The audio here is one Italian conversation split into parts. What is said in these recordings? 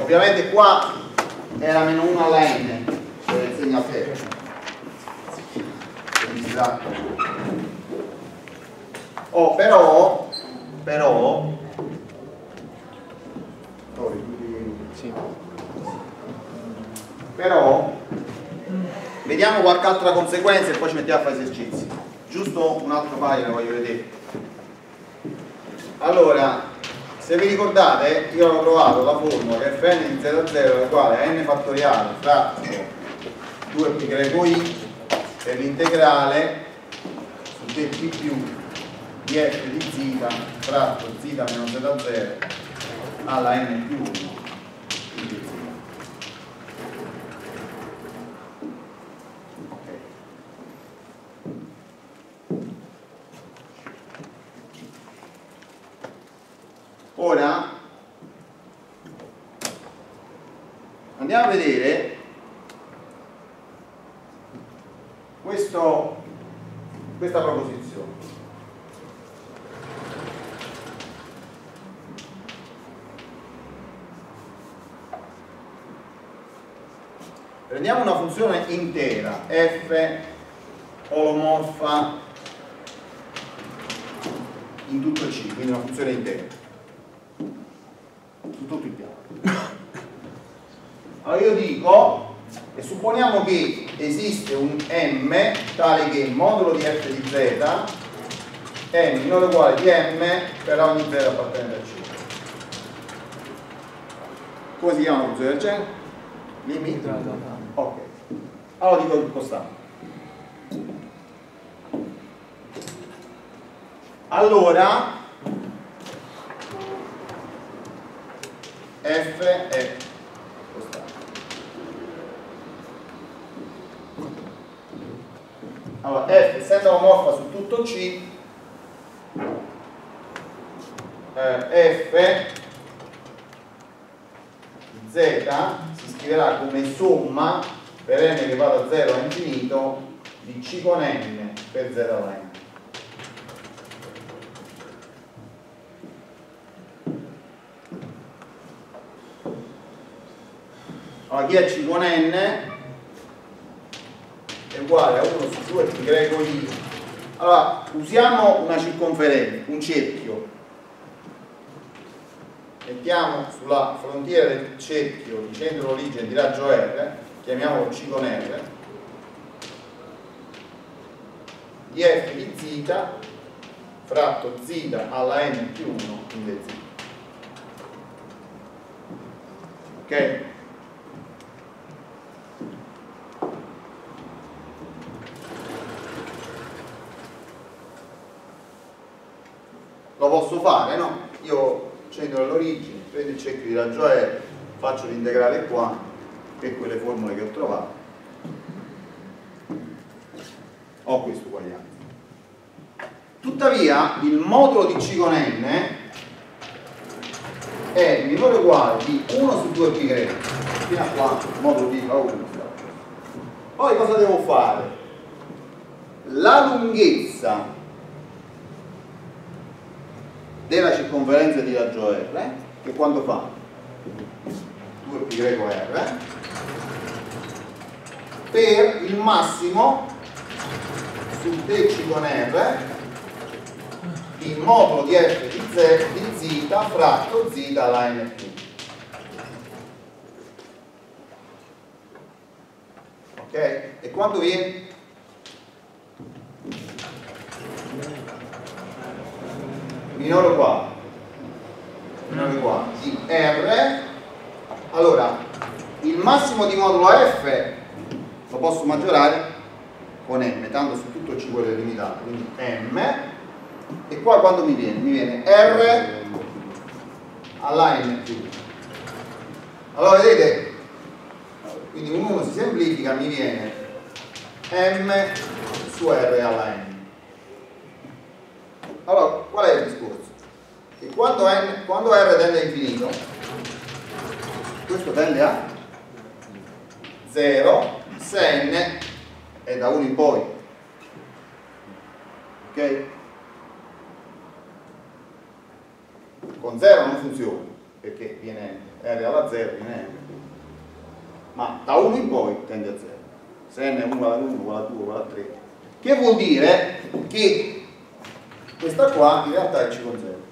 Ovviamente qua era meno 1 alla n, se insegna a te. Oh, però vediamo qualche altra conseguenza e poi ci mettiamo a fare esercizi. Giusto un altro paio ne voglio vedere. Allora, se vi ricordate, io avevo trovato la formula che fn di z0 è uguale a n fattoriale fratto 2π greco i per l'integrale su dt più di f di z fratto z meno z0 alla n più 1 di z. Ora andiamo a vedere questa proposizione. Prendiamo una funzione intera f olomorfa in tutto C, quindi una funzione intera su tutto il piano. Allora io dico, e supponiamo che esiste un m tale che il modulo di f di z è minore o uguale di m per ogni z appartenente a C. Come si chiama una funzione del genere? Limite? Ok. Allora dico il costante. Allora f è costante. Allora f essendo omorfa su tutto C, f di z si scriverà come somma per n che va da 0 a infinito di C con n per z alla n. Allora, chi è C con n è uguale a 1 su 2 π greco i. Allora, usiamo una circonferenza, un cerchio. Mettiamo sulla frontiera del cerchio di centro origine di raggio R, chiamiamolo C con R, di f di z fratto z alla n più 1 in dz. Ok? Lo posso fare, no? Io centro all'origine, prendo il cerchio di raggio R, faccio l'integrale qua per quelle formule che ho trovato, ho questo uguaglianza. Tuttavia il modulo di C con n è minore o uguale di 1 su 2 π greco, fino a qua il modulo di fa 1. Poi cosa devo fare? La lunghezza della circonferenza di raggio R, che quanto fa? 2π greco R, per il massimo su dc con R di modulo di f di z fratto z alla n più. Ok? E quanto viene? Minore o uguale di R. Allora il massimo di modulo F lo posso maggiorare con M, tanto su tutto C vuole limitato, quindi M, e qua quando mi viene? Mi viene R alla N più 1. Allora vedete, quindi un 1 si semplifica, mi viene M su R alla N. Allora, qual è il discorso? Che quando R tende a infinito, questo tende a 0 se n è da 1 in poi. Ok? Con 0 non funziona, perché viene R alla 0 viene n, ma da 1 in poi tende a 0. Se n è uguale a 1, uguale a 2, uguale a 3, che vuol dire che questa qua in realtà è c con 0.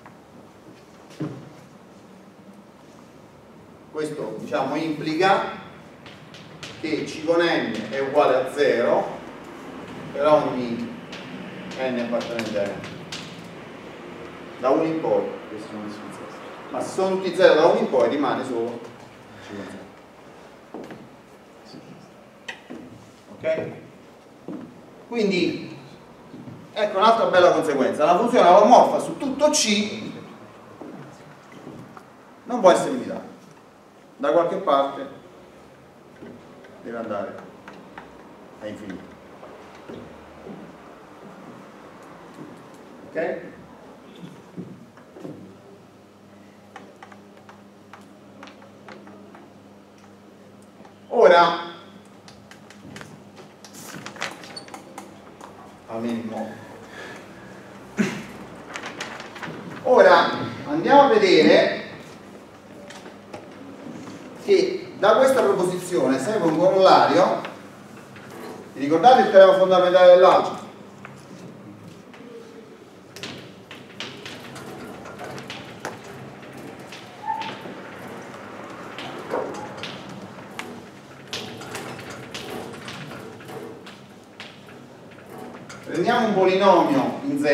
Questo diciamo implica che c con n è uguale a 0 per ogni n appartenente a n. Da 1 in poi, questi sono gli successi. Ma se sono tutti 0 da 1 in poi rimane solo c con 0. Ok? Quindi ecco un'altra bella conseguenza: la funzione alomorfa su tutto C non può essere limitata, da qualche parte deve andare a infinito. Ok? Ora, almeno in modo. Ora andiamo a vedere che da questa proposizione segue un corollario. Vi ricordate il teorema fondamentale dell'algebra? Prendiamo un polinomio in z,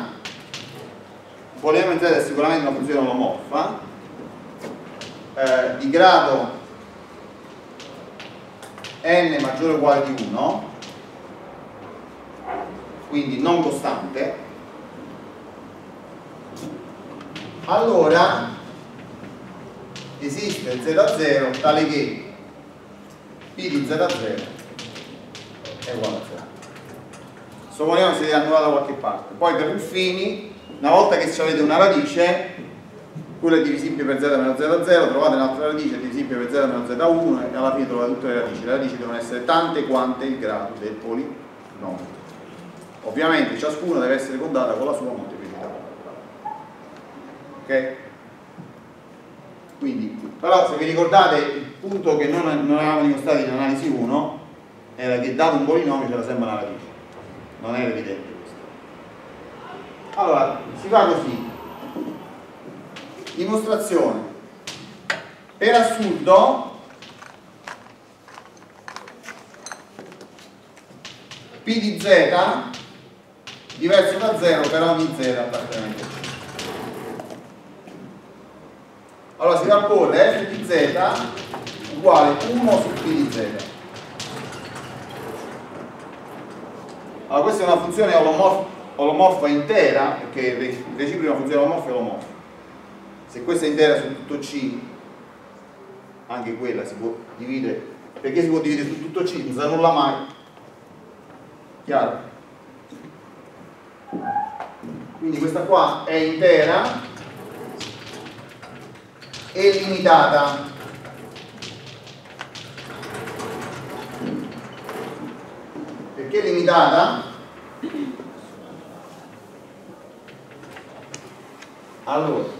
il polinomio in z è sicuramente una funzione olomorfa, di grado n maggiore o uguale di 1, quindi non costante. Allora esiste z0 tale che p di z0 è uguale a 0. Questo polinomio si deve annullare da qualche parte. Poi per Ruffini, una volta che avete una radice, quella è divisibile per z meno z0, trovate un'altra radice divisibile per z meno z1 e alla fine trovate tutte le radici. Le radici devono essere tante quante il grado del polinomio. Ovviamente ciascuna deve essere contata con la sua molteplicità. Ok? Quindi, però se vi ricordate il punto che non avevamo dimostrato in analisi 1 era che dato un polinomio c'era sempre una radice. Non era evidente questo. Allora, si fa così. Dimostrazione. Per assurdo P di z diverso da 0 per ogni z appartenente a C. Allora si va a porre f di z uguale 1 su P di z. Allora questa è una funzione olomorfa intera, perché il reciproco di una funzione olomorfa è olomorfa. Se questa è intera su tutto C, anche quella si può dividere. Perché si può dividere su tutto C? Non si annulla mai. Chiaro? Quindi questa qua è intera e limitata. Perché limitata? Allora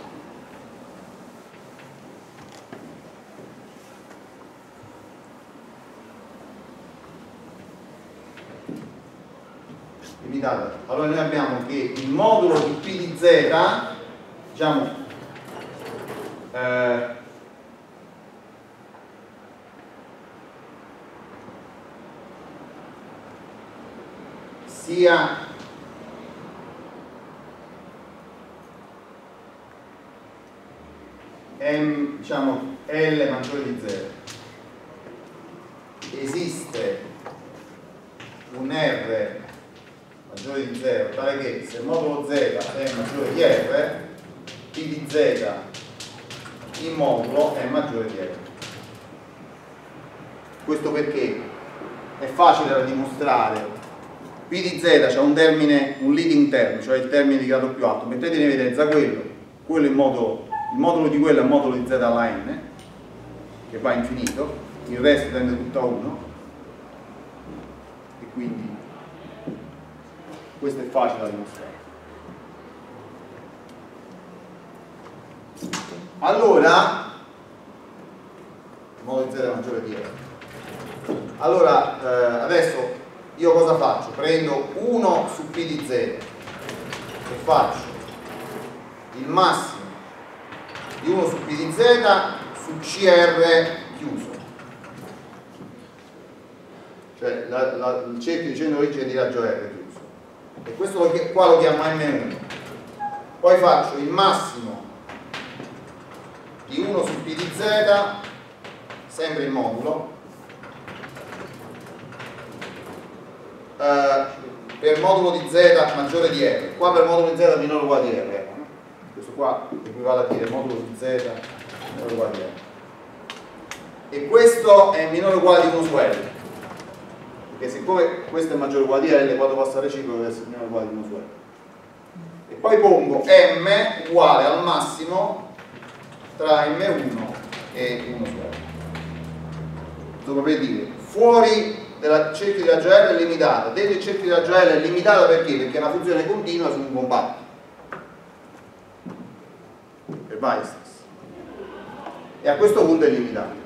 limitata. Allora noi abbiamo che il modulo di P di z, diciamo sia m, diciamo L maggiore di 0, esiste un R maggiore di 0 tale che se il modulo Z è maggiore di R, P di Z in modulo è maggiore di R. Questo perché è facile da dimostrare. P di Z c'è un termine, un leading term, cioè il termine di grado più alto. Mettete in evidenza quello è il modulo di quello è il modulo di Z alla n, che va a infinito, il resto tende tutto a 1, e quindi questo è facile da dimostrare. allora modo di z maggiore di f. Allora adesso io cosa faccio? Prendo 1 su p di z e faccio il massimo di 1 su p di z su CR chiuso, cioè il cerchio di centro origine di raggio R chiuso, e questo qua lo chiamo M1. Poi faccio il massimo di 1 su p di z, sempre il modulo, per modulo di z maggiore di R. Qua per modulo di z minore o uguale di R, questo qua equivale a dire modulo di z minore o uguale di R, e questo è minore o uguale di 1 su L, perché siccome questo è maggiore o uguale di L, quando passa reciproco deve essere minore o uguale di 1 su L. E poi pongo M uguale al massimo tra M1 e 1 su L. Dopo per dire, fuori della cerchio di raggio R è limitata, dentro il cerchio di raggio R è limitata perché? Perché è una funzione continua su un compatto per Weierstrass, e a questo punto è limitata.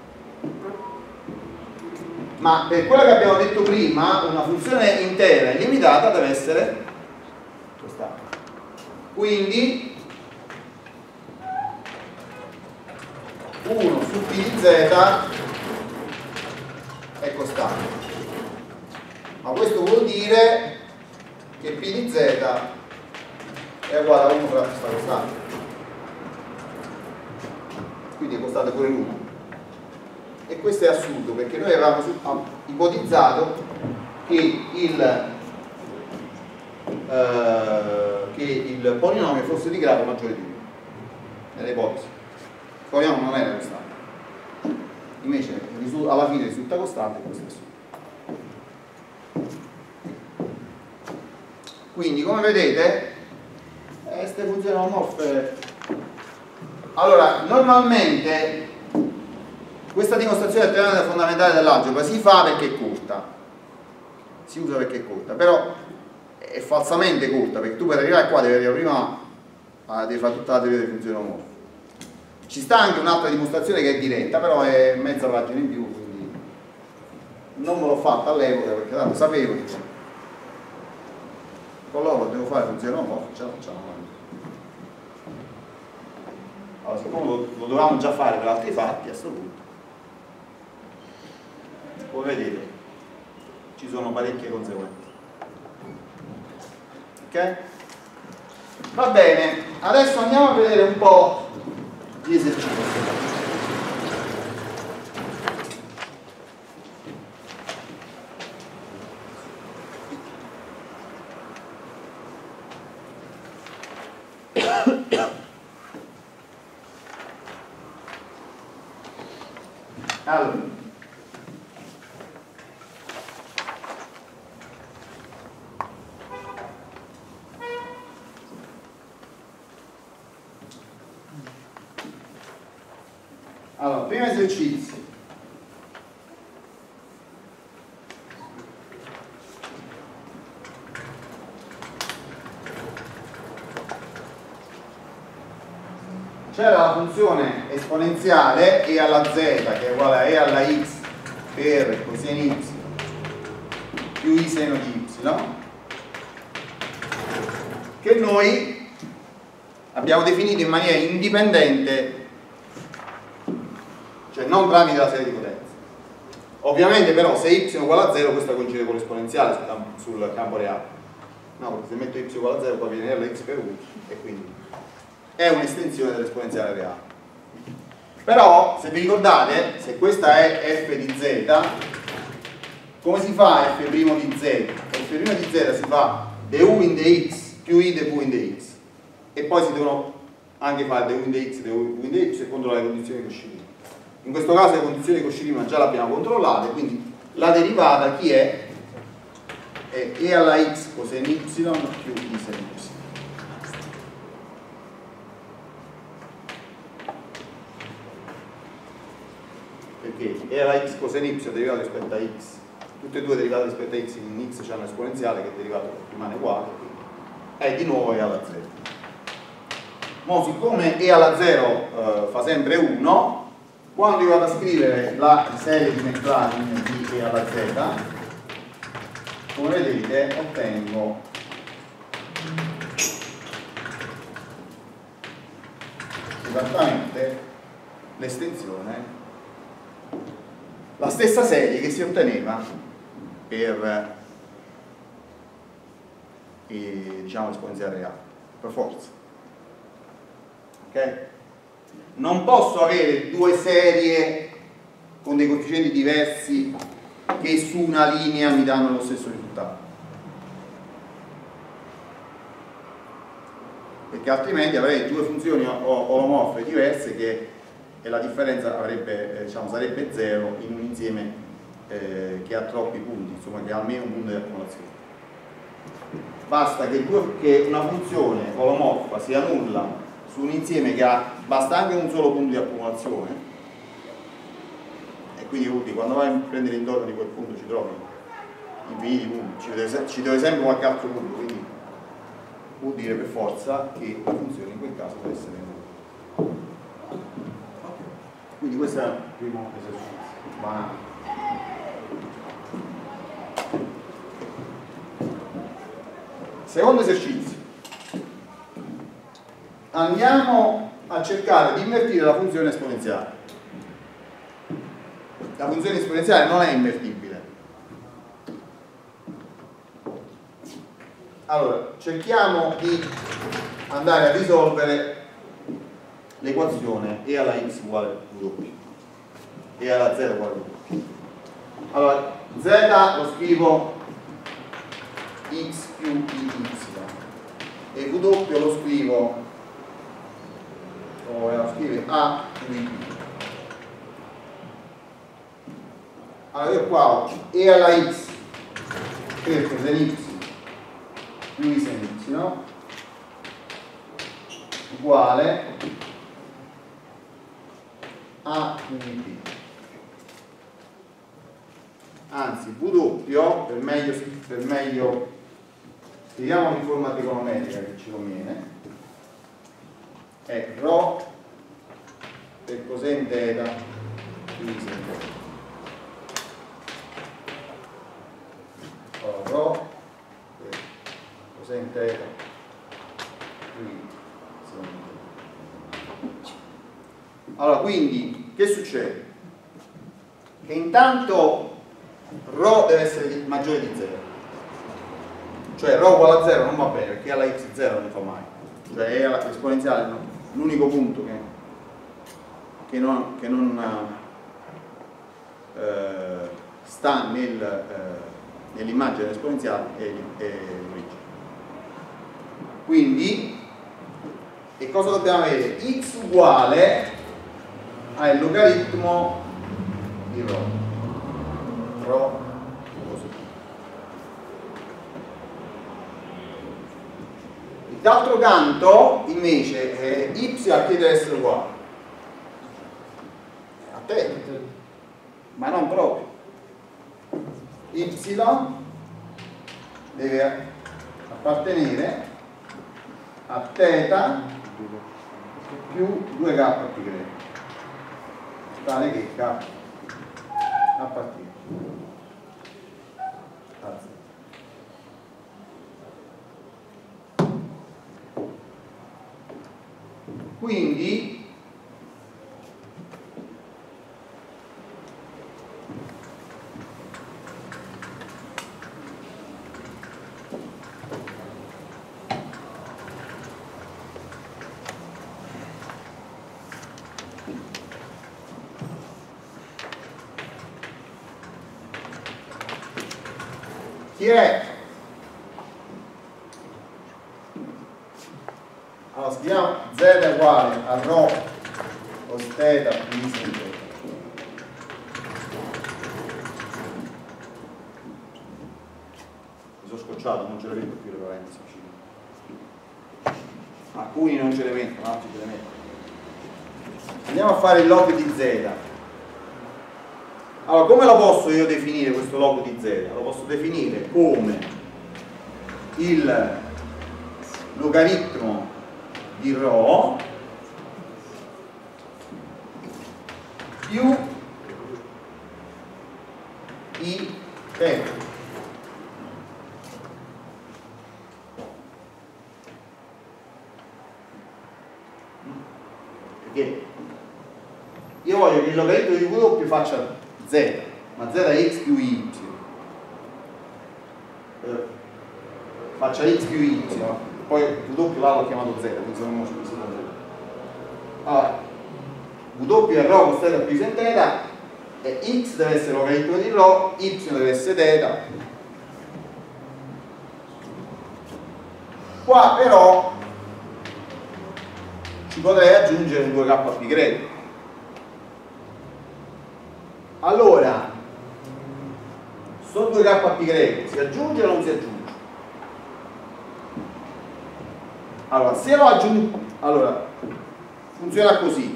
Ma per quello che abbiamo detto prima, una funzione intera illimitata deve essere questa. Quindi 1 su p di z è costante, ma questo vuol dire che p di z è uguale a 1 fratto questa costante, quindi è costante pure l'1. E questo è assurdo, perché noi avevamo ipotizzato che il polinomio fosse di grado maggiore di 1 nell'ipotesi. Il polinomio non era costante, invece alla fine risulta costante, e questo è assurdo. Quindi come vedete queste funzioni omorfe. Allora normalmente questa dimostrazione del teorema fondamentale dell'algebra si fa perché è corta, si usa perché è corta, però è falsamente corta, perché tu per arrivare qua devi arrivare prima devi fare tutta la teoria delle funzioni omorfe. Ci sta anche un'altra dimostrazione che è diretta, però è mezza pagina in più, quindi non me l'ho fatta all'epoca perché tanto sapevo che con loro devo fare funzioni omorfe, ce la facciamo. Allora, siccome lo dovevamo già fare per altri fatti, a questo punto, come vedete, ci sono parecchie conseguenze. Ok? Va bene, adesso andiamo a vedere un po' di esercizi. Allora, primo esercizio. C'era la funzione esponenziale e alla z, che è uguale a e alla x per coseno y più i seno di y, che noi abbiamo definito in maniera indipendente, cioè non tramite la serie di potenze. Ovviamente però se y è uguale a 0 questa coincide con l'esponenziale sul campo reale, no, perché se metto y uguale a 0 poi viene rx per 1 e quindi è un'estensione dell'esponenziale reale. Però se vi ricordate, se questa è f di z, come si fa f' di z? F' di z si fa du in dx più i dv in dx, e poi si devono anche fare du in dx, du in dy e controllare le condizioni di Cauchy-Riemann. In questo caso le condizioni di Cauchy-Riemann già le abbiamo controllate, quindi la derivata chi è? È e alla x coseno y più i seno y. Perché e alla x coseno y è derivato rispetto a x, tutte e due derivate rispetto a x, in x c'è un'esponenziale che è derivato rimane uguale, quindi è di nuovo e alla z. Mo siccome e alla 0 fa sempre 1, quando io vado a scrivere la serie di McLaren di e alla z, come vedete ottengo esattamente l'estensione, la stessa serie che si otteneva per diciamo l'esponenziale reale, per forza. Ok? Non posso avere due serie con dei coefficienti diversi che su una linea mi danno lo stesso risultato, perché altrimenti avrei due funzioni olomorfe diverse e la differenza avrebbe, diciamo, sarebbe 0 in un insieme che ha troppi punti, insomma che ha almeno un punto di accumulazione. Basta che una funzione olomorfa sia nulla su un insieme che basta anche un solo punto di accumulazione, e quindi quando vai a prendere intorno di quel punto ci trovi infiniti punti, ci deve sempre qualche altro punto, quindi vuol dire per forza che la funzione in quel caso deve essere nulla. Quindi questo è il primo esercizio. Secondo esercizio, andiamo a cercare di invertire la funzione esponenziale. La funzione esponenziale non è invertibile. Allora, cerchiamo di andare a risolvere l'equazione e alla x uguale w e alla z uguale w. Allora, z lo scrivo x più y e w lo scrivo a più y. Allora io qua ho e alla x per coseno y più y sen y uguale a più y. Anzi, w per meglio scriviamo in forma trigonometrica che ci conviene, è ρ per coseno θ più y sen θ. Allora, ρ per coseno θ più y sen θ. Allora, quindi che succede? Che intanto ρ deve essere maggiore di 0, cioè ρ uguale a 0 non va bene perché alla x 0 non fa mai, cioè è l'esponenziale l'unico punto che non sta nell'immagine esponenziale è l'origine. Quindi e cosa dobbiamo avere? X uguale al logaritmo di ρ. Così. D'altro canto invece y a che deve essere uguale? A te, ma non proprio. Y deve appartenere a θ più 2k più grande, tale che k appartiene a 0. Quindi chi è? Allora scriviamo z uguale a ρ cos θ più y sen θ. Mi sono scocciato, non ce le metto più le parentesi vicine. Alcuni non ce le mettono, altri ce le mettono. Andiamo a fare il log di z. Allora, come lo posso io definire questo log di z? Lo posso definire come il logaritmo di ρ più i θ. Perché io voglio che il logaritmo di W faccia z, ma z è x più y, faccia x più y, poi W là l'ho chiamato z, quindi sono uno scusa. Allora, W è ρ con θ più sin θ, e x deve essere logaritmo di ρ, y deve essere θ. Qua però ci potrei aggiungere un 2k pi greco. Allora, sto 2k pi greco si aggiunge o non si aggiunge? Allora, se lo aggiungo, allora funziona così.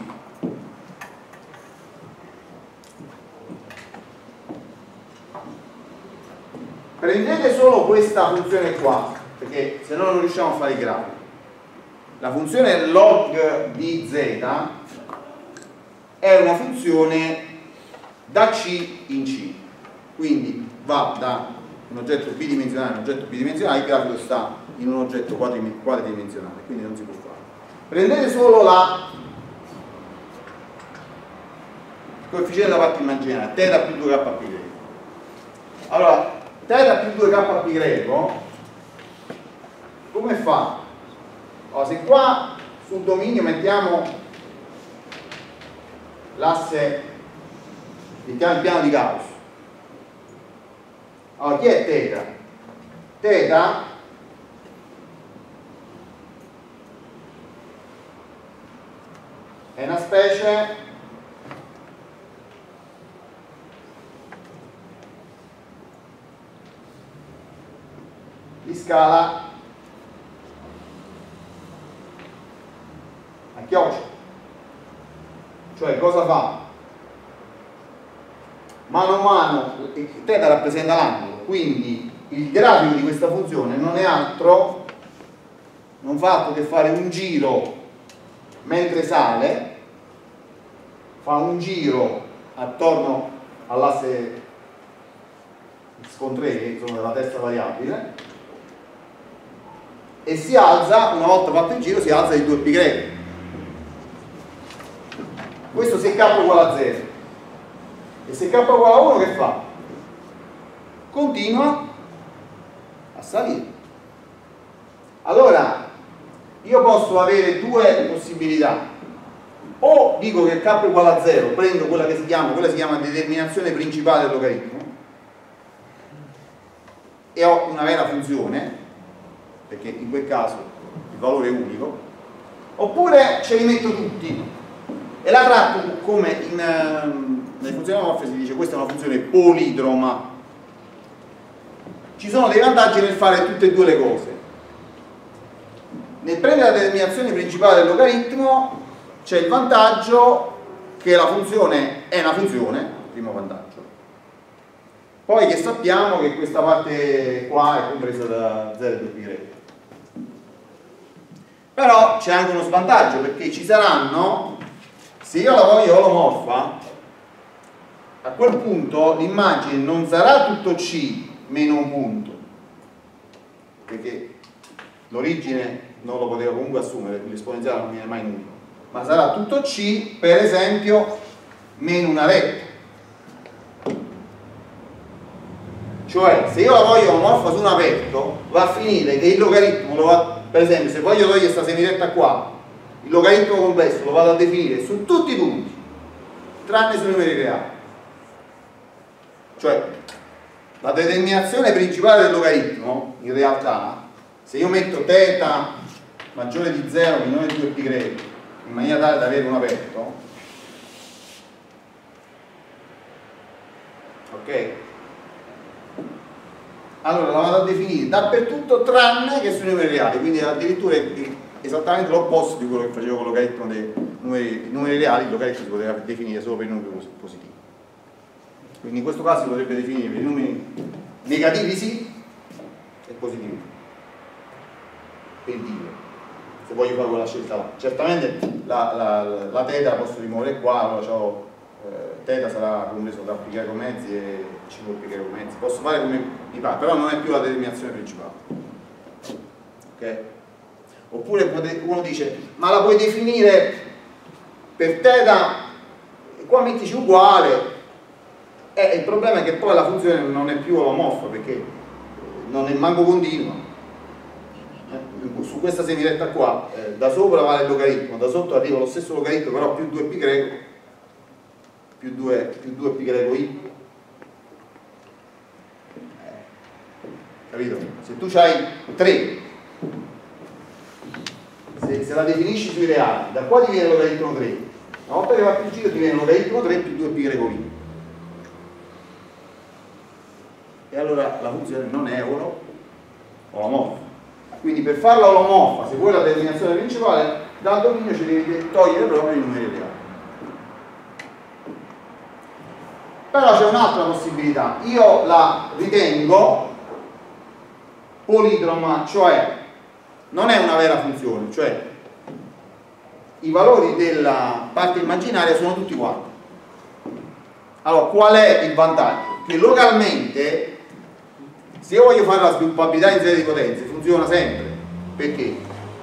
Prendete solo questa funzione qua, perché se no non riusciamo a fare i grafi. La funzione log di z è una funzione da C in C, quindi va da un oggetto bidimensionale a un oggetto bidimensionale, il grafico sta in un oggetto quadridimensionale, quindi non si può fare. Prendete solo il coefficiente da parte immaginare, θ più 2k pi greco. Allora, θ più 2k pi greco, come fa? Allora, se qua sul dominio mettiamo l'asse, mettiamo il piano di Gauss, allora chi è θ? Θ è una specie di scala a chioccia. Cioè cosa fa? Mano a mano θ rappresenta l'angolo, quindi il grafico di questa funzione non è altro, non fa altro che fare un giro mentre sale, fa un giro attorno all'asse x con 3, che sono della terza variabile, e si alza, una volta fatto il giro, si alza di 2π greco. Questo se k uguale a 0. E se k uguale a 1 che fa? Continua a salire. Allora, io posso avere due possibilità. O dico che k uguale a 0, prendo quella si chiama determinazione principale del logaritmo, e ho una vera funzione, perché in quel caso il valore è unico, oppure ce li metto tutti e la tratto come nelle funzioni morfe si dice questa è una funzione polidroma. Ci sono dei vantaggi nel fare tutte e due le cose. Nel prendere la determinazione principale del logaritmo c'è il vantaggio che la funzione è una funzione, primo vantaggio. Poi che sappiamo che questa parte qua è compresa da 0 e 2π greco. Però c'è anche uno svantaggio, perché ci saranno, se io la voglio olomorfa, a quel punto l'immagine non sarà tutto C meno un punto, perché l'origine non lo potevo comunque assumere, l'esponenziale non viene mai nulla, ma sarà tutto C, per esempio, meno una retta. Cioè, se io la voglio omorfa su un aperto, va a finire che il logaritmo lo va, per esempio, se voglio togliere questa semiretta qua, il logaritmo complesso lo vado a definire su tutti i punti, tranne sui numeri reali. Cioè, la determinazione principale del logaritmo, in realtà, se io metto θ maggiore di 0 minore di 2π greco, in maniera tale da avere un aperto, ok? Allora la vado a definire dappertutto tranne che sui numeri reali, quindi addirittura è esattamente l'opposto di quello che facevo con il logaritmo dei numeri reali. Il logaritmo si poteva definire solo per i numeri positivi, quindi in questo caso si potrebbe definire per i numeri negativi sì e positivi per dire, se voglio fare quella scelta là. Certamente la θ la posso rimuovere qua, allora ho θ sarà compreso da π greco mezzi e 5π greco mezzi, posso fare come mi pare, però non è più la determinazione principale. Ok? Oppure uno dice, ma la puoi definire per θ e qua mettici uguale, il problema è che poi la funzione non è più olomorfa perché non è manco continua. Su questa semiretta qua da sopra vale il logaritmo, da sotto arriva lo stesso logaritmo però più 2π greco più 2π greco i, capito? Se tu c'hai 3, se la definisci sui reali, da qua ti viene logaritmo 3, una volta che va più giro ti viene logaritmo 3 più 2π greco i, e allora la funzione non è olomorfa. Quindi per farla olomorfa, se vuoi la determinazione principale, dal dominio ci devi togliere proprio i numeri reali. Però c'è un'altra possibilità, io la ritengo polidroma, cioè non è una vera funzione, cioè i valori della parte immaginaria sono tutti uguali. Allora, qual è il vantaggio? Che localmente, se io voglio fare la sviluppabilità in serie di potenze, funziona sempre. Perché?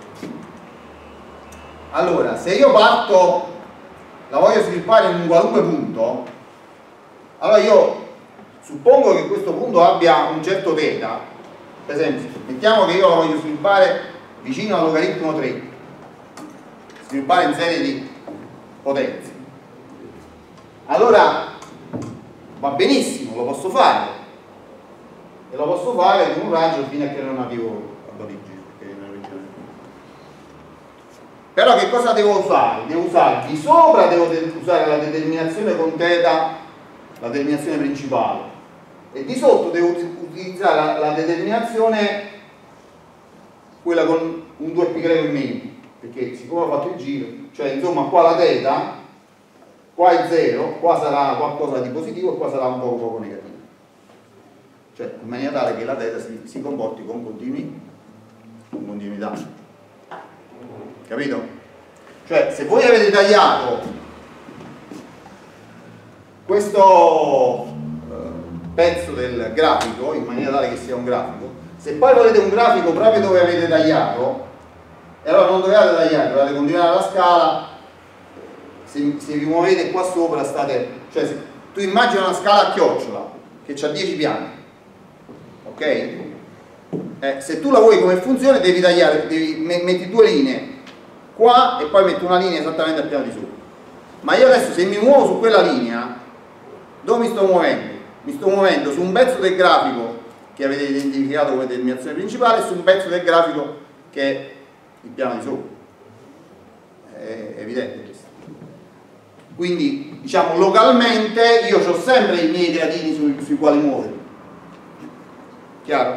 Allora, se io parto, la voglio sviluppare in un qualunque punto, allora io suppongo che questo punto abbia un certo θ, per esempio, mettiamo che io la voglio sviluppare vicino al logaritmo 3, sviluppare in serie di potenze. Allora, va benissimo, lo posso fare. E lo posso fare con un raggio fino a che non arrivo ad origine. Però che cosa devo usare? Devo usare di sopra, devo usare la determinazione con θ, la determinazione principale, e di sotto devo utilizzare la determinazione quella con un 2π greco in meno, perché siccome ho fatto il giro, cioè insomma qua la θ, qua è 0, qua sarà qualcosa di positivo e qua sarà un poco negativo. Cioè in maniera tale che la θ si comporti con continuità. Capito? Cioè se voi avete tagliato questo pezzo del grafico in maniera tale che sia un grafico, se poi volete un grafico proprio dove avete tagliato, e allora non dovete tagliare, dovete continuare la scala. Se vi muovete qua sopra state, cioè se tu immagina una scala a chiocciola che ha 10 piani, ok? Se tu la vuoi come funzione devi tagliare, metti due linee qua e poi metti una linea esattamente al piano di sopra. Ma io adesso se mi muovo su quella linea, dove mi sto muovendo? Mi sto muovendo su un pezzo del grafico che avete identificato come determinazione principale e su un pezzo del grafico che è il piano di sopra. È evidente questo. Quindi diciamo localmente io ho sempre i miei gradini sui quali muovermi. Chiaro?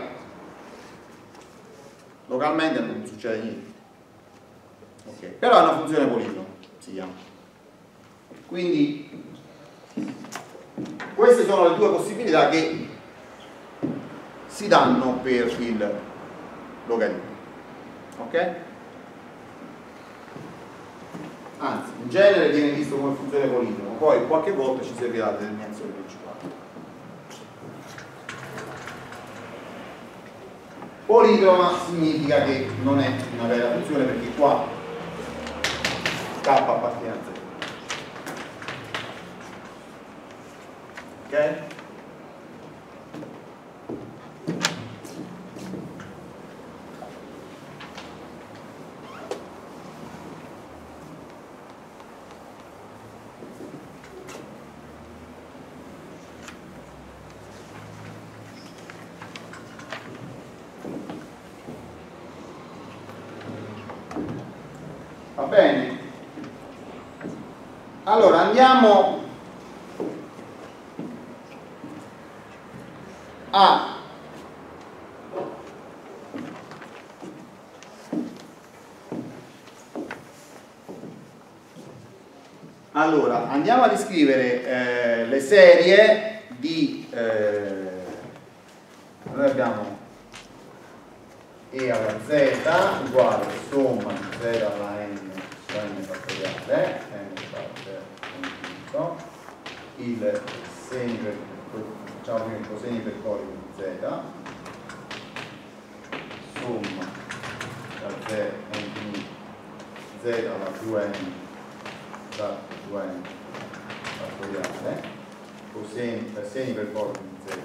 Localmente non succede niente. Okay. Però è una funzione polidroma, si chiama. Quindi queste sono le due possibilità che si danno per il logaritmo. Ok? Anzi, in genere viene visto come funzione polidroma, poi qualche volta ci servirà la determinazione principale. Polidroma significa che non è una vera funzione perché qua K appartiene a 0. Ok? Va bene? Allora andiamo a andiamo a riscrivere le serie di noi abbiamo e alla z uguale somma di z alla n fattoriale n parte il seno per, facciamo prima il coseno iperbolico di z, somma da 0 a infinito z alla 2n tratto 2n fattoriale per seno iperbolico di z,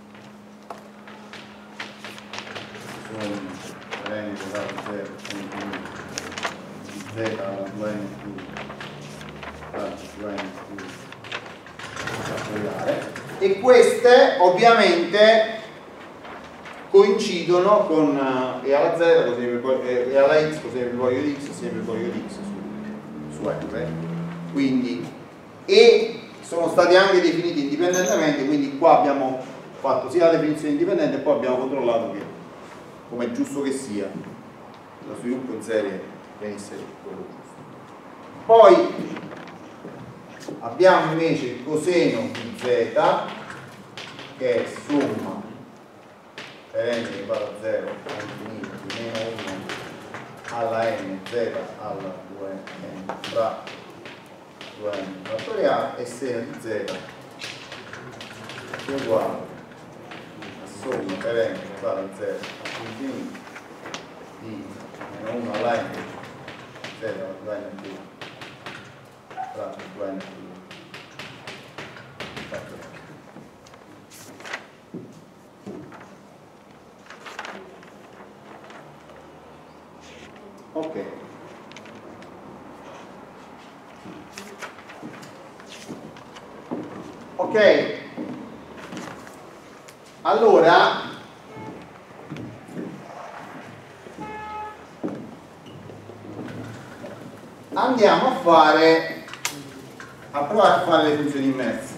somma per n uguale a 0 a infinito di z alla 2n più tratto 2n più fattoriale, e queste ovviamente coincidono con e alla z e alla x coseno iperbolico di x, coseno iperbolico di x su f, quindi, e sono stati anche definiti indipendentemente, quindi qua abbiamo fatto sia la definizione indipendente e poi abbiamo controllato che, come è giusto che sia, lo sviluppo in serie venisse quello giusto. Poi abbiamo invece il coseno di z, che è somma per n uguale a 0 a infinito di meno 1 alla n z alla 2n tra 2n fattoriale, e seno di z è uguale a somma per n uguale a 0 a infinito di meno 1 alla n z alla 2n più tra 2n più fattoriale. Ok, ok, allora andiamo a provare a fare le funzioni immerse.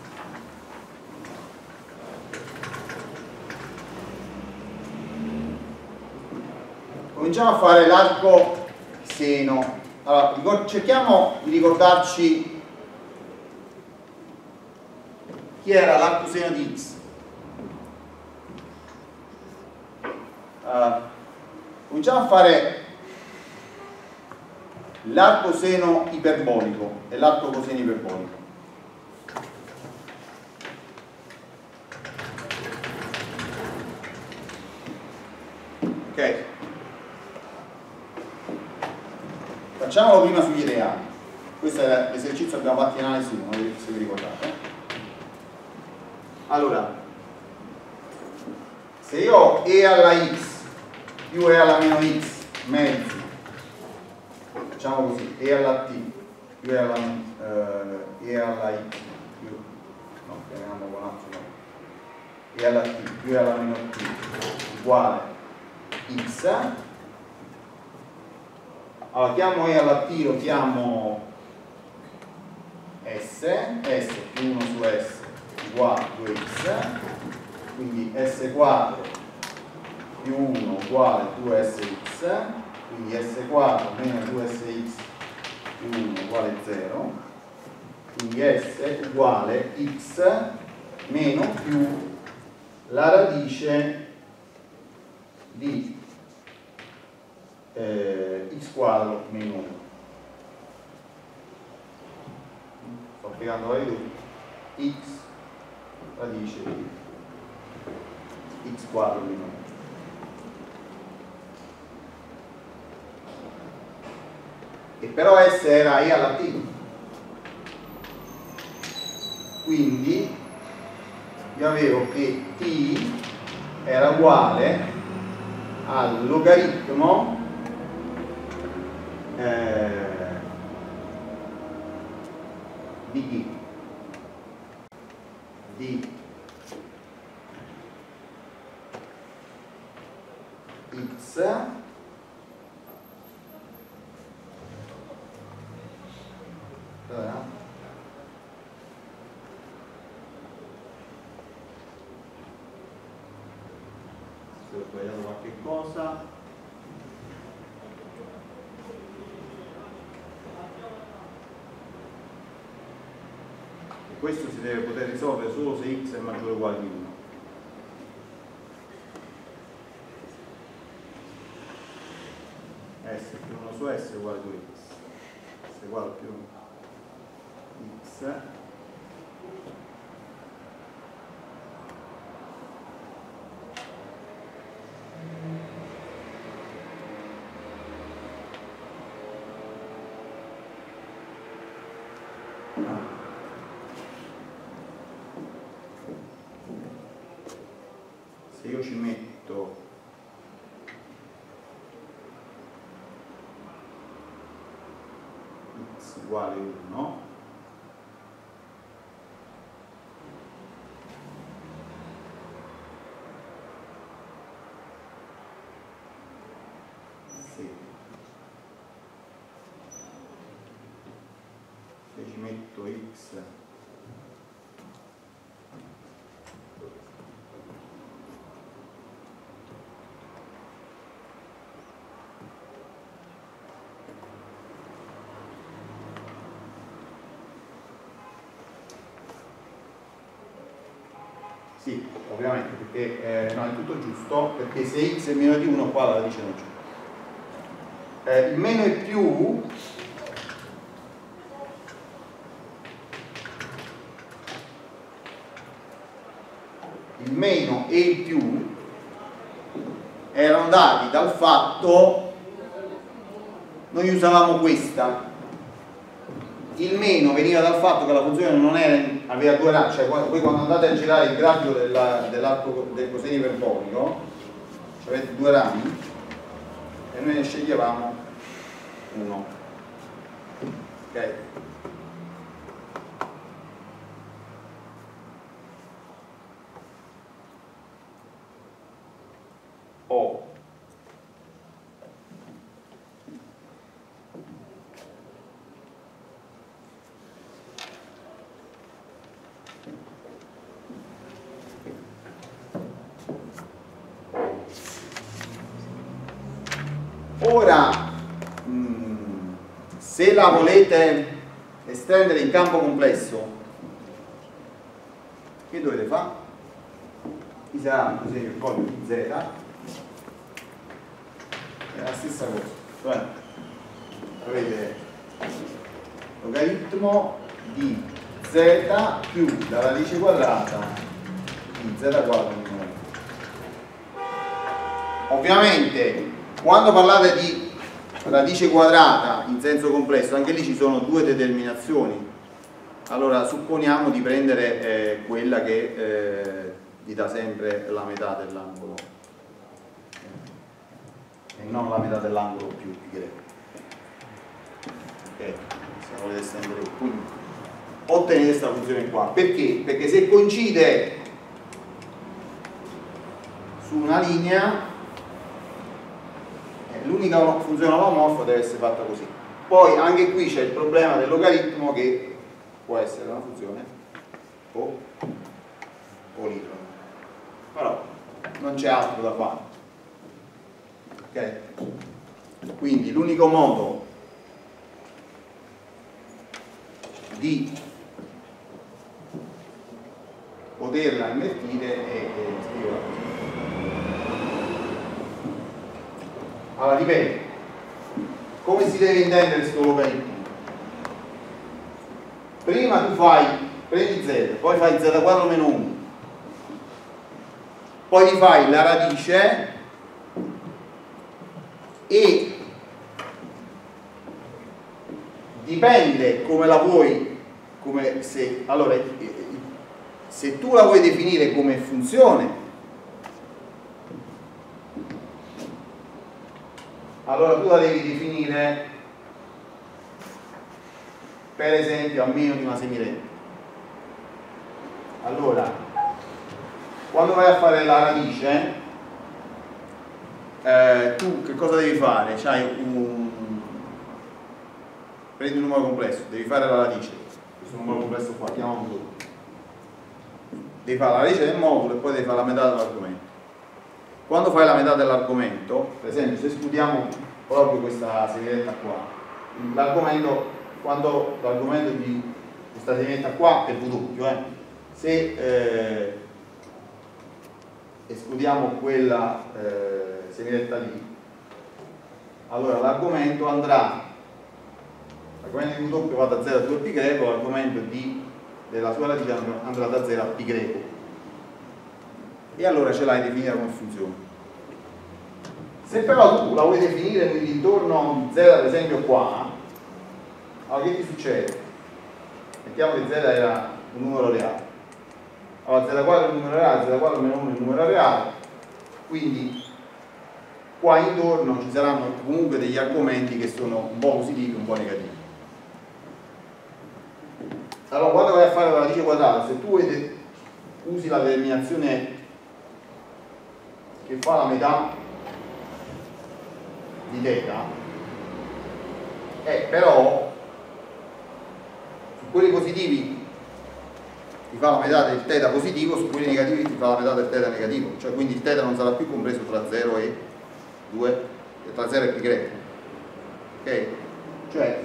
Cominciamo a fare l'arco seno. Allora, cerchiamo di ricordarci chi era l'arco seno di x. Cominciamo a fare l'arco seno iperbolico e l'arco coseno iperbolico. Ok, facciamolo prima sugli reali. Questo è l'esercizio che abbiamo fatto in analisi 1, se vi ricordate. Allora, se io ho e alla x più e alla meno x mezzi, facciamo così, e alla t più e alla x più, no, chiamiamo con altro nome, e alla t più e alla meno t uguale x. Allora, chiamo e alla t, lo chiamo s più 1 su s uguale a 2x, quindi s quadro più 1 uguale 2sx, quindi s quadro meno 2sx più 1 uguale 0, quindi s uguale x meno più la radice di x quadro meno 1. Sto spiegando la riduzione, x radice di x quadro meno 1. E però S era E alla T, quindi io avevo che T era uguale al logaritmo di chi? Di x se ho sbagliato qualche cosa, e questo si deve poter risolvere solo se x è maggiore o uguale di 1. S più 1 su S uguale a 2x, S uguale più x Se io ci metto x uguale 1, se ci metto x sì, ovviamente, perché no, è tutto giusto, perché se x è meno di 1 qua la radice non c'è. Il meno e più il meno e il più erano dati dal fatto, noi usavamo questa, il meno veniva dal fatto che la funzione non era, aveva due rami, cioè voi quando andate a girare il grafico dell'arco del coseno iperbolico avete due rami e noi ne sceglievamo uno, ok? Ora, se la volete estendere in campo complesso, che dovete fare? Qui sarà un coseno iperbolico di z, è la stessa cosa, cioè avete logaritmo di z più la radice quadrata di z quadro minore. Ovviamente quando parlate di radice quadrata in senso complesso, anche lì ci sono due determinazioni. Allora supponiamo di prendere quella che vi dà sempre la metà dell'angolo e non la metà dell'angolo più pi greco. Ok, se volete estendere, quindi ottenete questa funzione qua. Perché? Perché se coincide su una linea, l'unica funzione omomorfa deve essere fatta così. Poi anche qui c'è il problema del logaritmo, che può essere una funzione o poligono, però non c'è altro da fare, ok? Quindi l'unico modo di poterla invertire è scriverla così. Allora ripeto, come si deve intendere questo logaritmo? Prima tu prendi z, poi fai z quadro meno 1, poi ti fai la radice e dipende come la vuoi, allora se tu la vuoi definire come funzione, allora tu la devi definire per esempio a meno di una semiretta. Allora quando vai a fare la radice tu che cosa devi fare? Prendi un numero complesso, devi fare la radice, questo numero complesso qua, chiamiamolo, devi fare la radice del modulo e poi devi fare la metà dell'argomento. Quando fai la metà dell'argomento, per esempio se escludiamo proprio questa semiretta qua, quando l'argomento di questa semiretta qua è W, se escludiamo quella semiretta lì, allora l'argomento andrà, l'argomento di W va da 0 a 2 pi greco, l'argomento della sua radice andrà da 0 a pi greco. E allora ce l'hai definita come funzione. Se però tu la vuoi definire nell'intorno di z, ad esempio qua, allora che ti succede? È mettiamo che z era un numero reale, allora z quadro è un numero reale, z quadro meno 1 è un numero reale, quindi qua intorno ci saranno comunque degli argomenti che sono un po' positivi e un po' negativi. Allora quando vai a fare la radice quadrata, se tu usi la determinazione che fa la metà di θ, però su quelli positivi ti fa la metà del θ positivo, su quelli negativi ti fa la metà del θ negativo, cioè quindi il θ non sarà più compreso tra 0 e 2, tra 0 e pi greco, ok? Cioè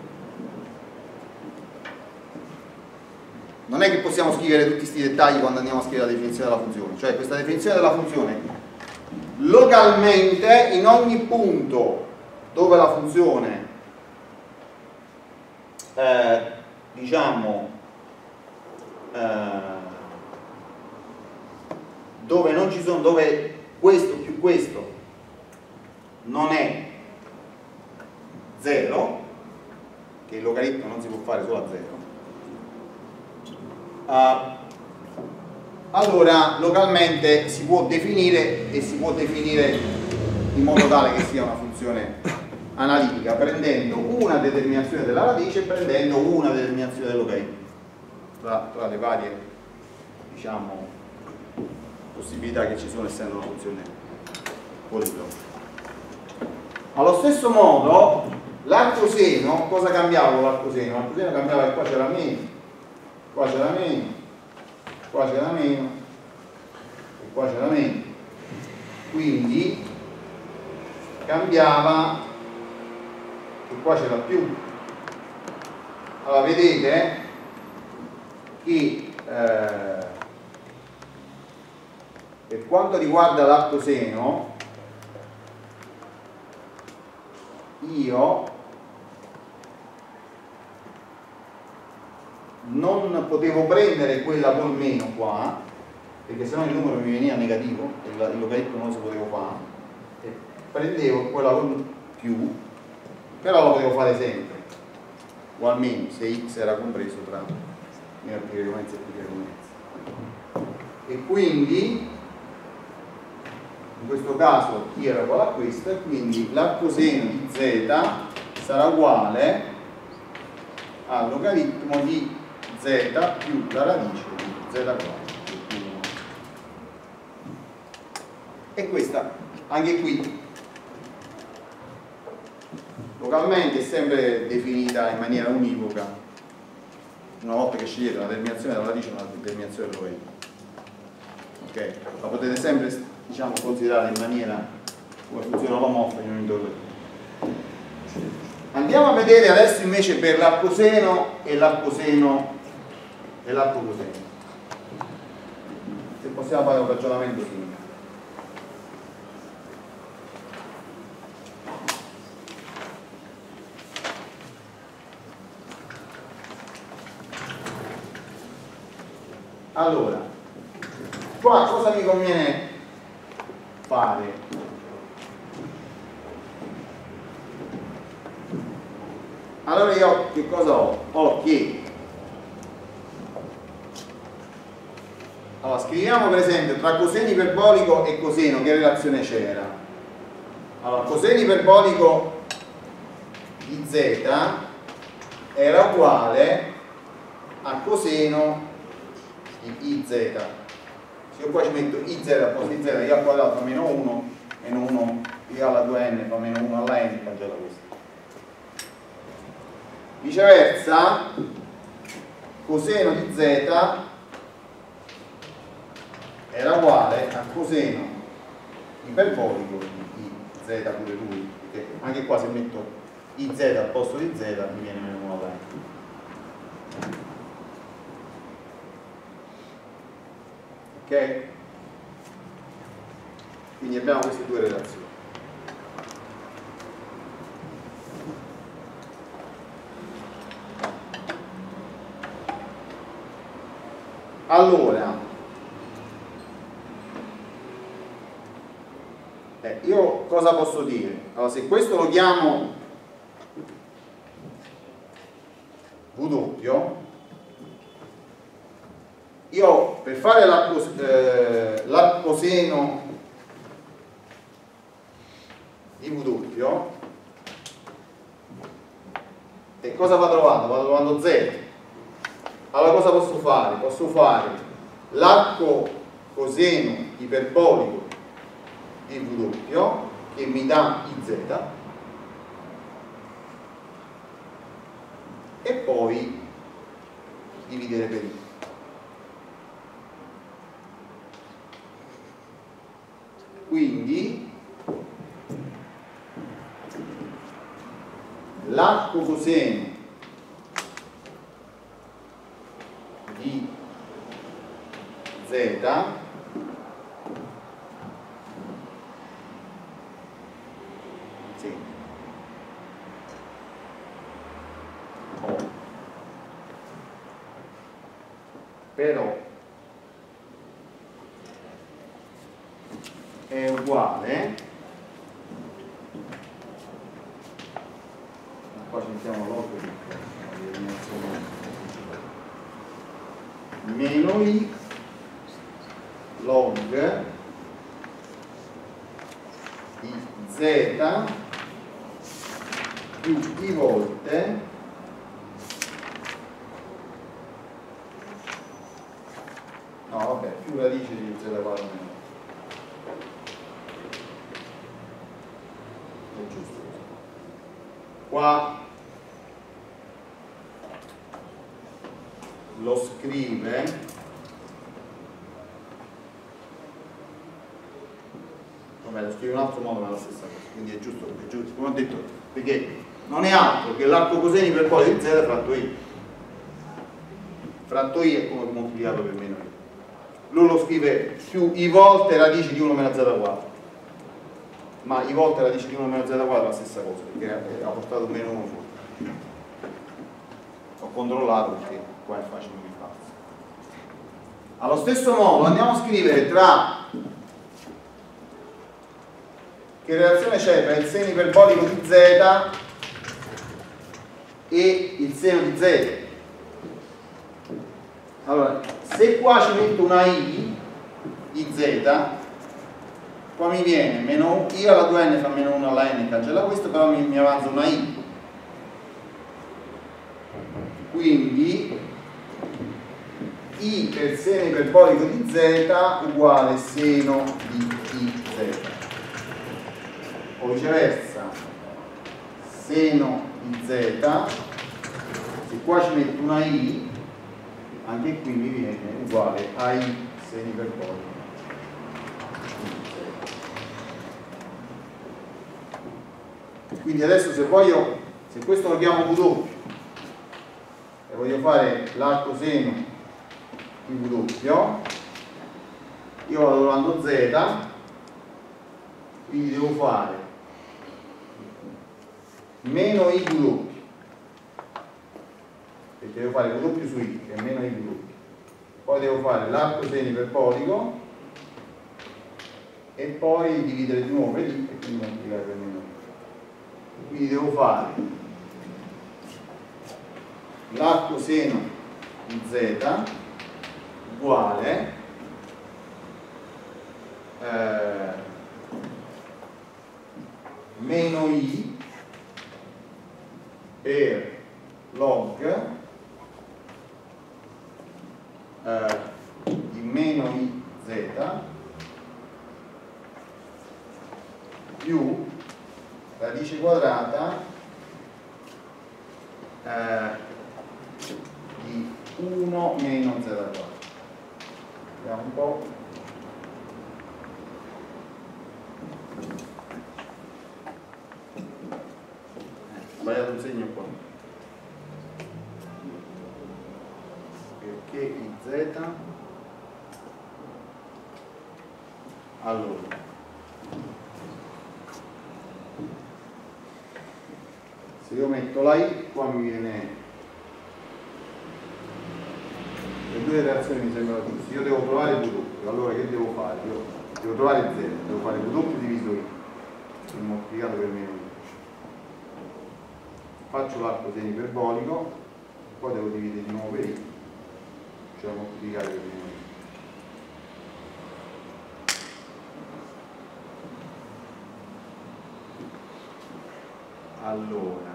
non è che possiamo scrivere tutti questi dettagli quando andiamo a scrivere la definizione della funzione, cioè questa definizione della funzione localmente in ogni punto dove la funzione diciamo dove non ci sono, dove questo più questo non è 0, che il logaritmo non si può fare solo a 0, allora localmente si può definire, e si può definire in modo tale che sia una funzione analitica, prendendo una determinazione della radice e prendendo una determinazione del logaritmo tra le varie, diciamo, possibilità che ci sono essendo una funzione poliglota. Allo stesso modo l'arcoseno, cosa cambiava con l'arcoseno? L'arcoseno cambiava che qua c'era meno, qua c'era meno, qua c'era meno e qua c'era meno, quindi cambiava che qua c'era più. Allora vedete che per quanto riguarda l'arcoseno io non potevo prendere quella col meno qua, perché sennò il numero mi veniva negativo e il logaritmo non lo potevo fare, e prendevo quella col più, però lo potevo fare sempre, o almeno se x era compreso tra meno pi greco mezzo e pi greco mezzo, e quindi in questo caso t era uguale a questo, e quindi l'arcoseno di z sarà uguale al logaritmo di z più la radice di z quadro più 1. E questa anche qui localmente è sempre definita in maniera univoca una volta che scegliete una determinazione della radice e una determinazione del logaritmo. Ok? La potete sempre, diciamo, considerare in maniera come funziona l'omoforo in un interrogativo. Andiamo a vedere adesso invece per l'arcoseno e l'arcoseno e l'arcocoseno, se possiamo fare un ragionamento simile. Allora, qua cosa mi conviene fare? Allora io che cosa ho? Ho che, allora scriviamo per esempio tra coseno iperbolico e coseno che relazione c'era. Allora coseno iperbolico di z era uguale a coseno di iz. Se io qua ci metto iz al posto di z, i al quadrato fa meno 1, meno 1 pi alla 2n fa meno 1 alla n, cancella questo. Viceversa, coseno di z era uguale a coseno iperbolico di z pure lui, perché anche qua se metto iz al posto di z mi viene meno 1 alla n. Ok? Quindi abbiamo queste due relazioni. Allora, io cosa posso dire? Allora, se questo lo chiamo W, io per fare l'arcoseno di W, e cosa va trovando? Vado trovando Z. Allora cosa posso fare? Posso fare l'arco coseno iperbolico di W che mi dà IZ e poi dividere per I. Quindi l'arco coseno di Z sì. Però è uguale, qua ci mettiamo log meno I log di Z più I volte no vabbè più radice di Z quadro meno è giusto qua lo scrive vabbè lo scrive in un altro modo ma è la stessa cosa quindi è giusto come ho detto perché non è altro che l'arco coseno iperbolico di Z fratto I. Fratto I è come moltiplicato per meno I. Lui lo scrive più I volte radice di 1 meno Z quadro, ma I volte radice di 1 meno Z quadro è la stessa cosa perché ha portato meno 1 fuori. Ho controllato perché qua è facile di farsi. Allo stesso modo andiamo a scrivere tra che relazione c'è tra il seno iperbolico di Z e il seno di Z. Allora, se qua ci metto una I di Z, qua mi viene meno I alla 2n fa meno 1 alla n, cancella questo, però mi avanza una I. Quindi I per seno iperbolico di Z uguale seno di IZ. O viceversa, seno di Z, se qua ci metto una I, anche qui mi viene uguale a I seno iperbolico. Quindi adesso se questo lo chiamo W e voglio fare l'arco seno di W, io vado trovando Z, quindi devo fare meno IW, perché devo fare W su I, che è meno IW, poi devo fare l'arco seno iperbolico e poi dividere di nuovo per I e quindi moltiplicare per meno I. Quindi devo fare l'arco seno di Z uguale meno I per log di meno IZ più radice quadrata di 1 meno Z quadro. Vediamo un po'. Sbagliato il segno qua. Perché IZ? Allora. Se io metto la I, qua mi viene le due reazioni mi sembrano giuste. Io devo trovare W, allora che devo fare? Io devo trovare Z, devo fare W diviso I, quindi moltiplicato per meno I. Faccio l'arco seno iperbolico, poi devo dividere di nuovo per I, cioè moltiplicare per meno i. Allora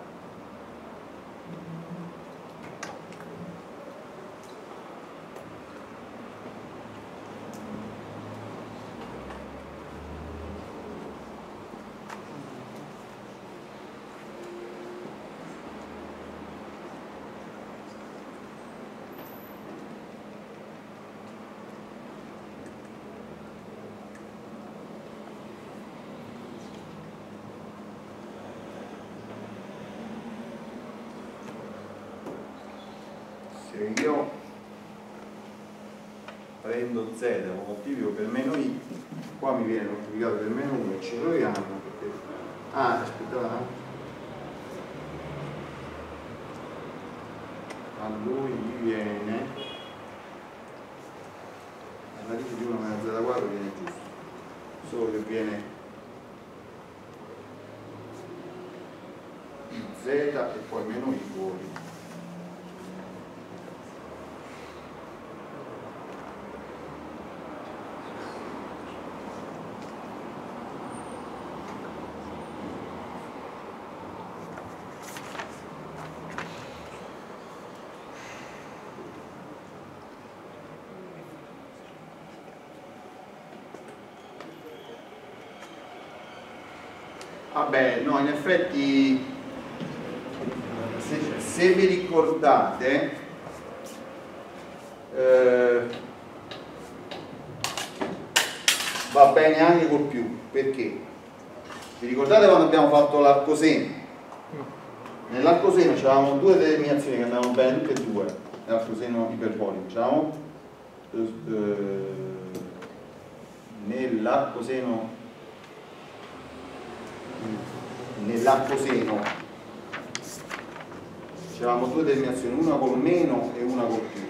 se io prendo z lo moltiplico per meno i, qua mi viene moltiplicato per meno 1 e ci proviamo perché... ah, aspettate, a lui gli viene la radice di 1 meno z quadro viene giusto, solo che viene z e poi meno i fuori. Vabbè, no, in effetti se vi ricordate va bene anche col più, perché vi ricordate quando abbiamo fatto l'arcoseno? Nell'arcoseno c'avevamo due determinazioni che andavano bene tutte e due, nell'arcoseno iperbolico c'avevamo nell'arcoseno c'avevamo due determinazioni, una col meno e una col più,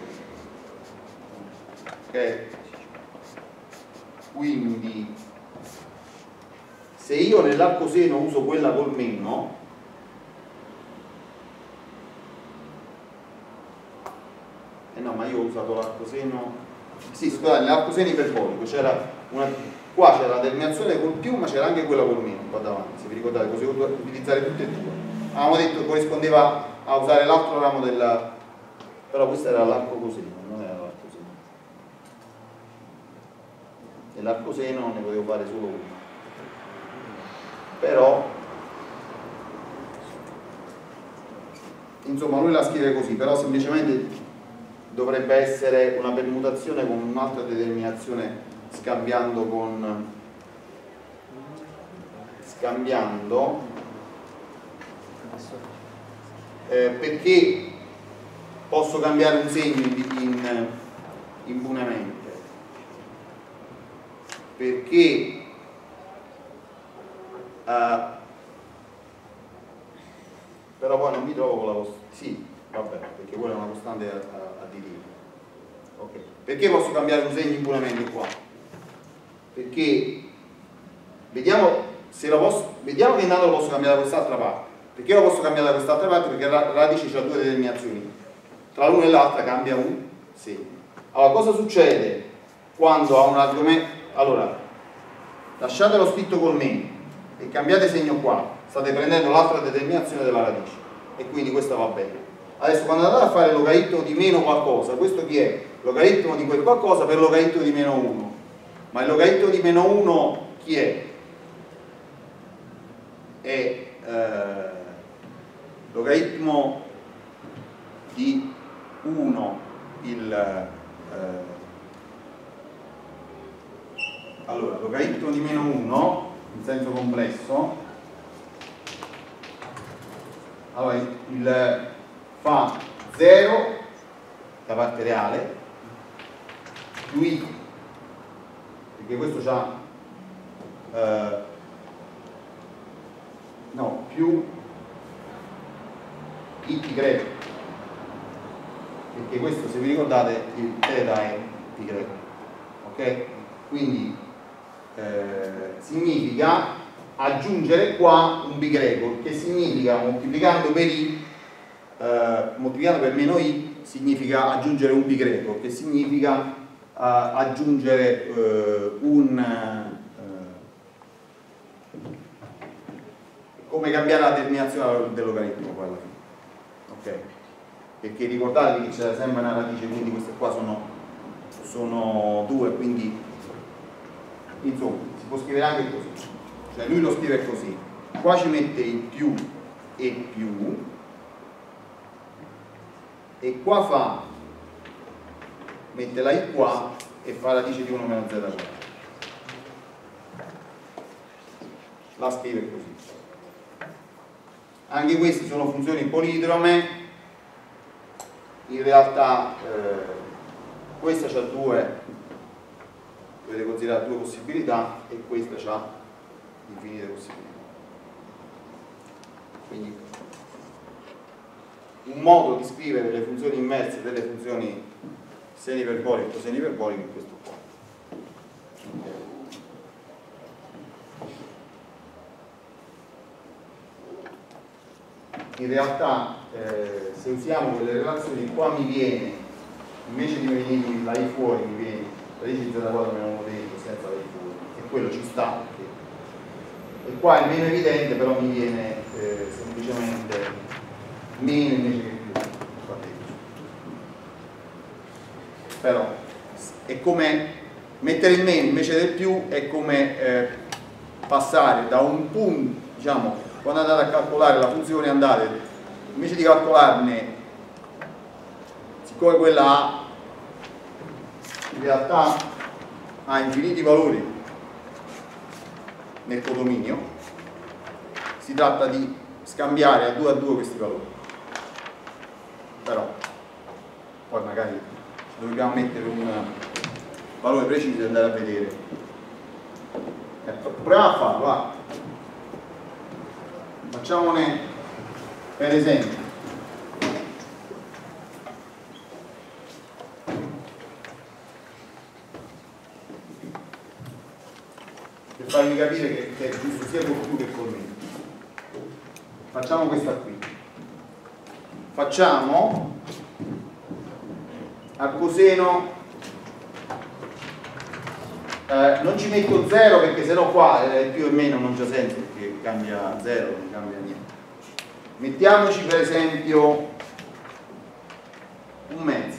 ok? Quindi se io nell'arcoseno uso quella col meno, no, ma io ho usato l'arcoseno, sì, scusate, nell'arcoseno iperbolico c'era una, qua c'era la determinazione col più, ma c'era anche quella col meno qua davanti, se vi ricordate, così utilizzare tutte e due. Avevamo detto che corrispondeva a usare l'altro ramo della, però questo era l'arcoseno, non era l'arcoseno. Nell'arcoseno ne potevo fare solo uno, però insomma lui la scrive così, però semplicemente dovrebbe essere una permutazione con un'altra determinazione perché posso cambiare un segno imbunemente, perché però poi non mi trovo con la costante, sì, vabbè, perché quella è una costante additiva. Okay. Perché posso cambiare un segno imbunemente qua? Perché vediamo che intanto lo posso cambiare da quest'altra parte. Perché lo posso cambiare da quest'altra parte? Perché la radice ha due determinazioni, tra l'una e l'altra cambia un segno. Allora cosa succede quando ha un argomento? Allora lasciate lo scritto col meno e cambiate segno qua, state prendendo l'altra determinazione della radice e quindi questa va bene. Adesso quando andate a fare il logaritmo di meno qualcosa, questo chi è? Logaritmo di quel qualcosa per logaritmo di meno 1. Ma il logaritmo di meno 1 chi è? È logaritmo di 1 allora, logaritmo di meno 1 in senso complesso, allora fa 0 la parte reale più i, perché questo c'ha no, più i pi greco, perché questo, se vi ricordate, il θ è pi greco, ok? Quindi significa aggiungere qua un pi greco, che significa moltiplicando per i moltiplicato per meno i significa aggiungere un pi greco, che significa aggiungere come cambiare la terminazione del logaritmo poi alla fine, ok? Perché ricordatevi che c'era sempre una radice, quindi queste qua sono 2, quindi insomma si può scrivere anche così, cioè lui lo scrive così, qua ci mette il più e più, e qua mette la i qua e fa radice di 1 meno z quadrato, la scrive così. Anche queste sono funzioni polidrome, in realtà questa c'ha dovete considerare 2 possibilità e questa c'ha infinite possibilità. Quindi un modo di scrivere le funzioni inverse delle funzioni seni-iperboliche o coseni-iperboliche è questo qua. In realtà se usiamo quelle relazioni qua mi viene, invece di venire la i fuori, mi viene radice di z quadrato meno 1 dentro senza la i fuori, e quello ci sta, perché e qua è meno evidente, però mi viene semplicemente meno invece che più qua dentro. Però è come mettere il meno invece del più, è come passare da un punto, diciamo, quando andate a calcolare la funzione andate, invece di calcolarne, siccome quella A in realtà ha infiniti valori nel codominio, si tratta di scambiare a 2 questi valori. Però poi magari dobbiamo mettere un valore preciso e andare a vedere. Proviamo a farlo, va. Facciamone per esempio per farvi capire che è giusto sia con più che con meno. Facciamo questa qui. Facciamo a coseno, non ci metto 0 perché sennò qua più e meno non c'ha senso, perché cambia 0, non cambia niente. Mettiamoci per esempio un mezzo,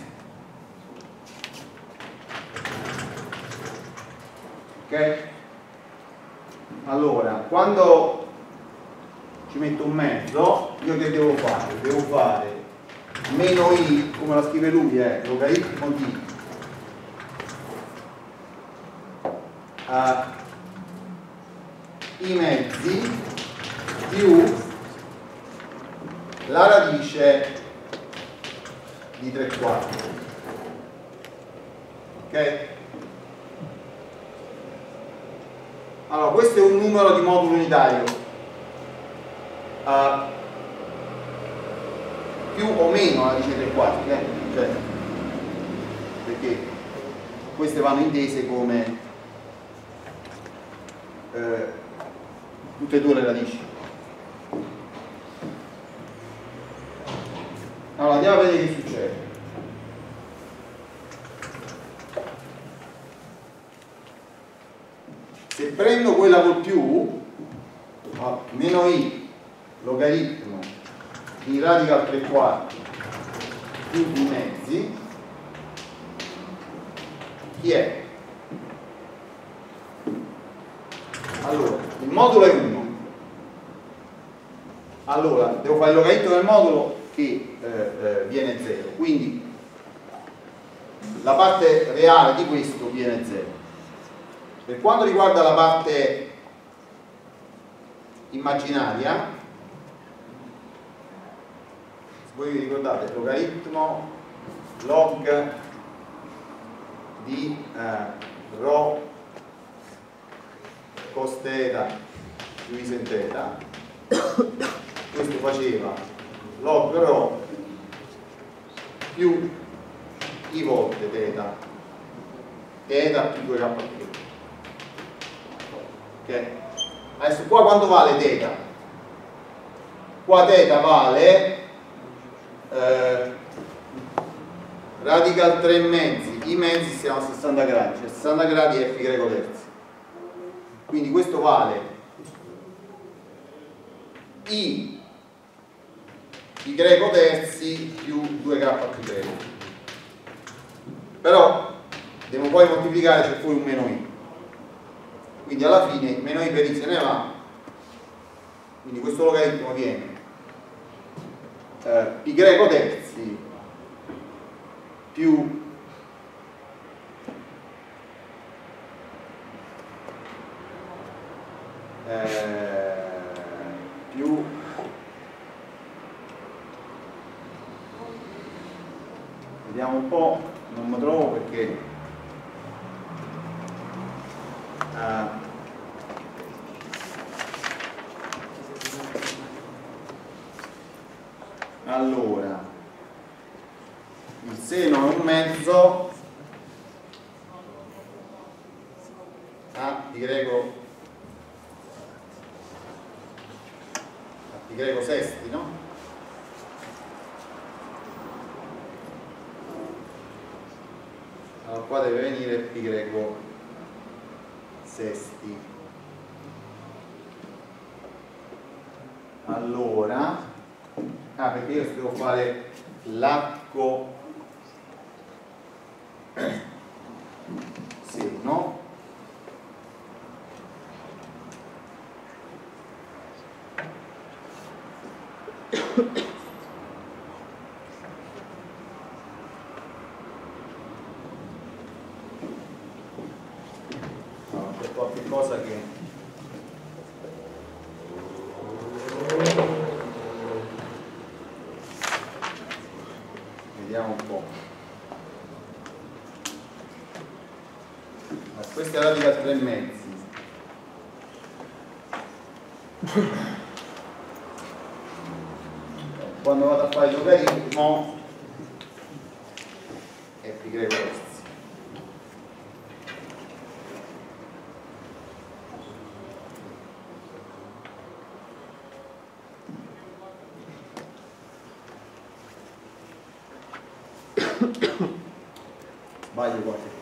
ok? Allora, quando ci metto un mezzo, io che devo fare? Devo fare meno i, come la scrive lui, è logaritmo di i mezzi più la radice di 3/4, ok? Allora, questo è un numero di modulo unitario, più o meno la radice di 3/4, cioè, perché queste vanno intese come tutte e due le radici. Allora andiamo a vedere che succede. Se prendo quella col più, meno i logaritmo di radical 3/4 più i mezzi, chi è? Allora, il modulo è 1. Allora, devo fare il logaritmo del modulo che viene 0. Quindi la parte reale di questo viene 0. Per quanto riguarda la parte immaginaria, se voi vi ricordate, logaritmo log di rho cos θ diviso in θ, questo faceva log rho più i volte θ più 2k più. Ok? Adesso qua quanto vale θ? Qua θ vale radical 3 mezzi, i mezzi siamo a 60 gradi, cioè 60 gradi è pi greco terzi. Quindi questo vale i pi greco terzi più 2k più greco. Però devo poi moltiplicare, c'è fuori un meno i. Quindi alla fine il meno i per i se ne va. Quindi questo logaritmo viene pi greco terzi più vediamo un po', non mi trovo perché allora il seno è un mezzo a pi greco sesti, no? Allora qua deve venire pi greco sesti. Allora perché io devo fare l'arco seno c'è qualche cosa che vediamo un po'. Questa è la radica 3 mezzi. Quando vado a fare il logaritmo è pi greco terzi. Sbaglio qualche